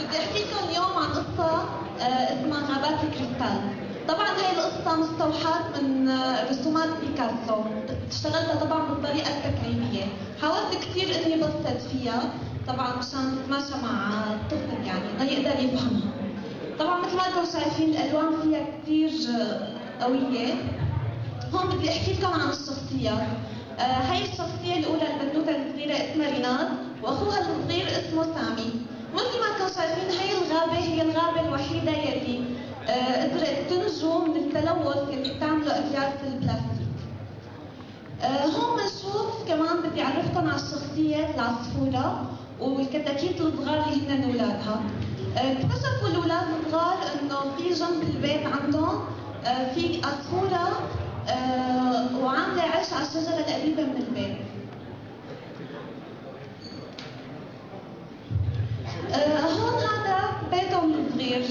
بدي احكي لكم اليوم عن قصة اسمها غابات الكريستال. طبعا هي القصة مستوحاة من رسومات بيكاسو، اشتغلتها طبعا بالطريقة التكريمية، حاولت كثير اني بسط فيها طبعا مشان تتماشى مع الطفل يعني ليقدر يفهمها. طبعا مثل ما انتم شايفين الالوان فيها كثير قوية. هون بدي احكي لكم عن الشخصيات. هي الشخصية الأولى البنوتة الصغيرة اسمها ريناد، وأخوها الصغير اسمه سامي. مثل ما انتم شايفين هي الغابة هي الغابة الوحيدة يلي قدرت تنجو من التلوث اللي بتعمله أكياس البلاستيك. هون بنشوف كمان بدي أعرفكم على الشخصية العصفورة والكتاكيت الصغار اللي هن أولادها. اكتشفوا الأولاد الصغار إنه في جنب البيت عندهم في عصفورة وعاملة عش على الشجرة القريبة من البيت. هون هذا بيتهم الصغير.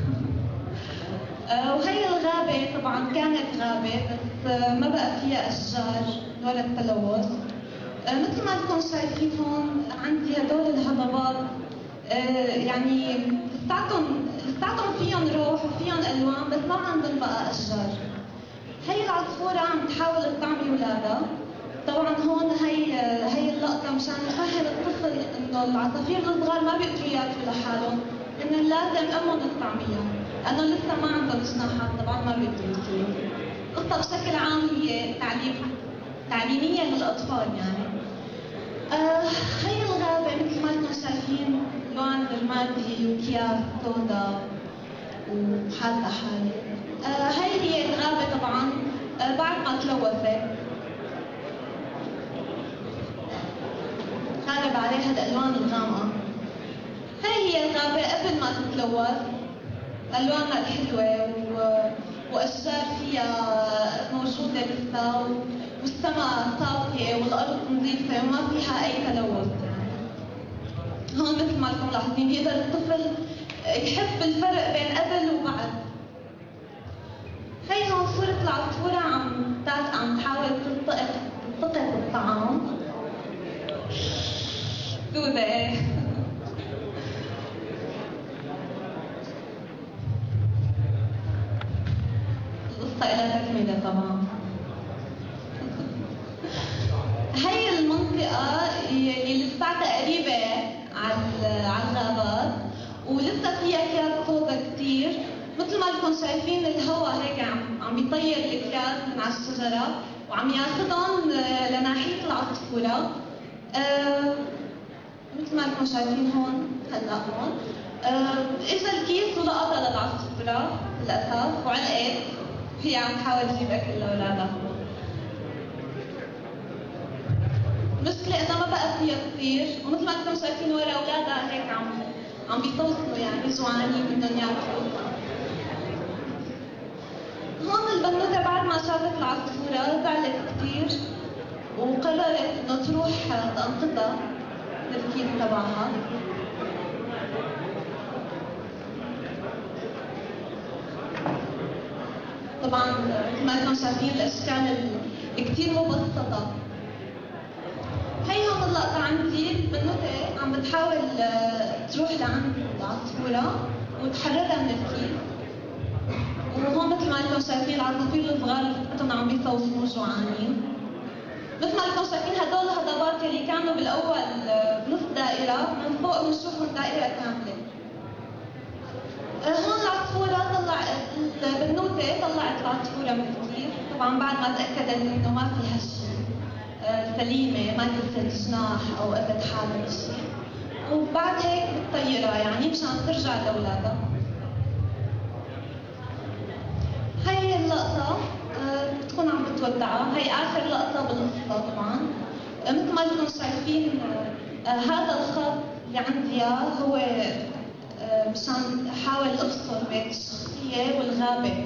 وهي الغابة طبعا كانت غابة بس ما بقى فيها أشجار ولا التلوث. مثل ما انتم شايفين هون عندي هدول الهضبات، يعني لساتهم فيهم روح وفيهم ألوان بس ما عندهم بقى أشجار. هي العصفورة عم تحاول تطعمي ولادها. طبعا هون هي اللقطة مشان يفهم الطفل انه العصافير الصغار ما بيقدروا ياكلوا لحالهم، انه لازم امهم تطعميهم، لانه لسه ما عندهم جناحات طبعا ما بيقدروا يطيروا. القصة بشكل عام هي تعليمية للأطفال يعني. هي الغابة مثل ما انتم شايفين لون رمادي وكياس سودا وحالها حال. هي الغابة طبعا بعد ما تلوثت غالب عليها الألوان الغامقة. هي الغابة قبل ما تتلوث ألوانها الحلوة وأشجار فيها موجودة لسه والسماء صافية والأرض نظيفة وما فيها أي تلوث. هون مثل ما انتم ملاحظين يقدر الطفل يحس بالفرق بين قبل وبعد. هي هون صورة العصفورة عم تحاول تلتقط الطعام. دودة ايه. القصة إلها تكملة طبعا. هي المنطقة اللي لساتها قريبة على الغابات ولسه فيها أكياس سودا كثير. مثل ما انتم شايفين الهواء هيك عم بيطير الاكياس من على الشجره وعم ياخذهم لناحيه العصفوره. مثل ما انتم شايفين هون هلا هون اجى الكيس ولقطها للعصفوره للاسف وعلقت. هي عم تحاول تجيب اكل لاولادها. المشكله انه ما بقى فيها تطير ومثل ما انتم شايفين ورا اولادها هيك عم بيتوصلوا يعني جوعانين بدهم ياكلوا. هون البنوتة بعد ما شافت العصفورة زعلت كثير وقررت انه تروح تنقذها بالكيس تبعها. طبعا مثل ما انتم شايفين الاشكال كثير مبسطة. هي هون اللقطة عندي البنوتة عم بتحاول تروح لعند العصفورة وتحررها من الكيس. وهون مثل ما انتم شايفين العصافير الصغار رفقتهم عم بيصوصوا جوعانين. مثل ما انتم شايفين هدول الهضبات اللي كانوا بالاول بنص دائره من فوق بنشوفهم دائره كامله. هون العصفوره البنوته طلعت العصفوره من الكيس طبعا بعد ما تاكدت انه ما فيها شيء، سليمه ما كسرت جناح او اذت حالها بشيء. وبعد هيك بتطيرها يعني مشان ترجع لاولادها. هي اللقطة بتكون عم بتودعها، هي آخر لقطة بالقصة طبعا. مثل ما انتم شايفين هذا الخط اللي عندي اياه هو مشان احاول افصل بين الشخصية والغابة.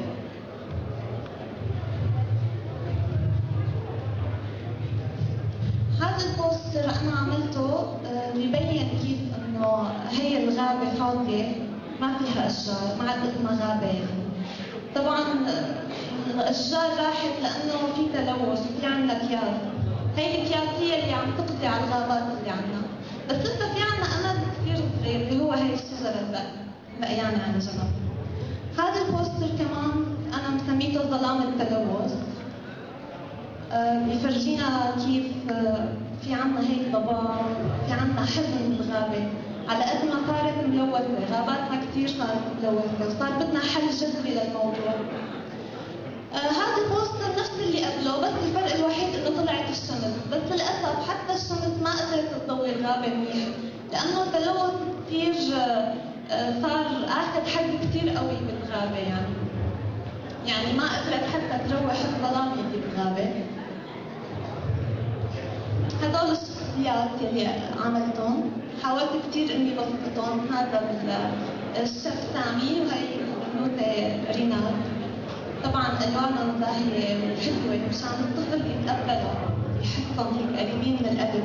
هذا البوستر انا عملته ببين كيف انه هي الغابة فاضية ما فيها اشجار، ما عاد اسمها غابة يعني. طبعا الاشجار راحت لانه في تلوث وفي عندنا اكياس. هي الاكياس هي اللي عم تقضي على الغابات اللي عندنا. بس لسه في عندنا امل كثير صغير اللي هو هي الشجرة البقيانة على جنب. هذا البوستر كمان أنا مسميته ظلام التلوث. بيفرجينا كيف في عنا هيك ضباب، في عنا حزن بالغابة، على قد ما صارت ملوثة، غاباتنا كثير صارت ملوثة، وصار بدنا حل جذري للموضوع. هذا البوستر نفس اللي قبله، بس الفرق الوحيد انه طلعت الشمس، بس للاسف حتى الشمس ما قدرت تضوي الغابة منيح، لانه التلوث كثير صار اخذ حد كثير قوي بالغابة يعني ما قدرت حتى تروح الظلام اللي بالغابة. هدول الشخصيات اللي عملتهم حاولت كثير اني بسطهم. هذا الشيف سامي وهي البنوتة ريناد. طبعا الوانهم زاهية وحلوة مشان الطفل يتقبلها يحسهم هيك قريبين من القلب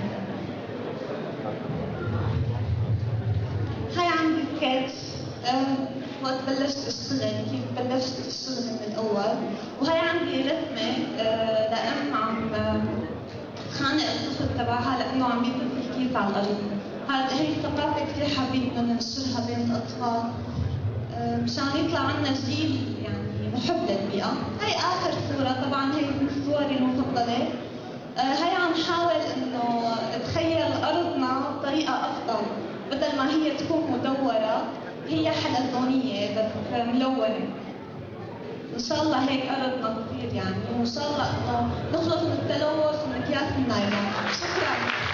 هاي عندي سكتش وقت بلشت اشتغل، كيف بلشت الشغل من الاول. وهي عندي رسمة لأم عم خانق الطفل تبعها لانه عم يكون في كيس على الارض. هي الثقافة كثير حابين انه ننشرها بين الاطفال مشان يطلع عنا جيل محب للبيئة. هي آخر صورة، طبعا هي من صوري المفضلة. هي عم حاول إنه تخيل أرضنا بطريقة أفضل، بدل ما هي تكون مدورة هي حلزونية بس ملونة. إن شاء الله هيك أرضنا تصير وإن شاء الله إنه نخلص من التلوث ومن أكياس النايلون. شكراً.